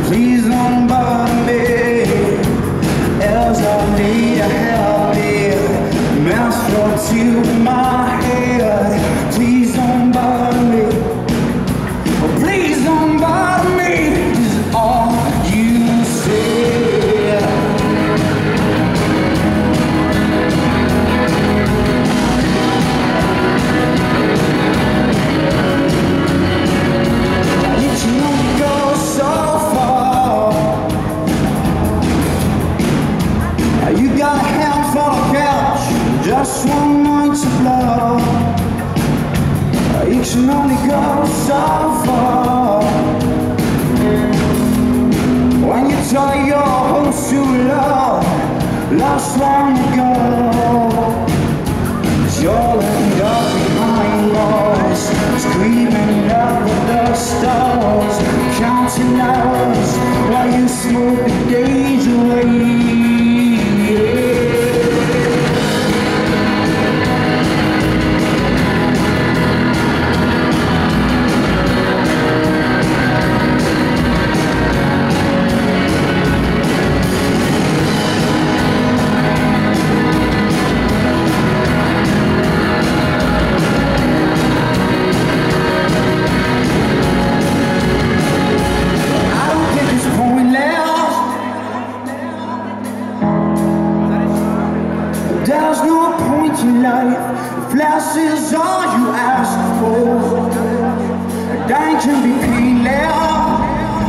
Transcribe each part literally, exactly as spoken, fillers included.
Please don't bother me, else I need a help me. Mouth to my head. Please don't bother me. Oh, please don't bother me. Is all you say. You can only go so far. You got a handful of cash, just one night to blow. You can only go so far. When you tie your hopes to love, lost long ago. You'll end up behind bars, screaming up at the stars, counting hours while you smoke the days away. There's no point in life if less is all you ask for. Dying can be painless.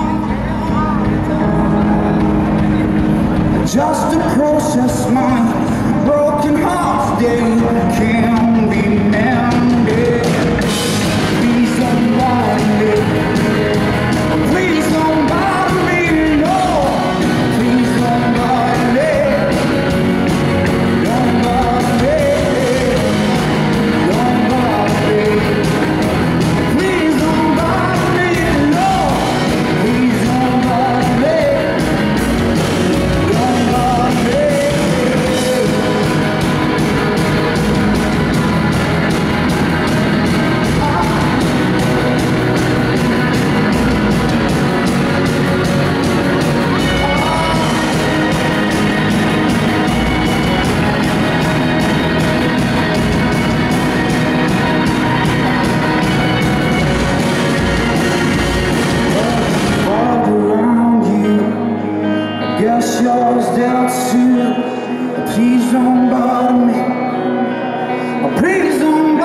Just a process, my broken hearts, they can be mended. Please don't bother me. Please don't bother me, no. Please don't bother me. Guess yours down too. Please don't bother me. Please don't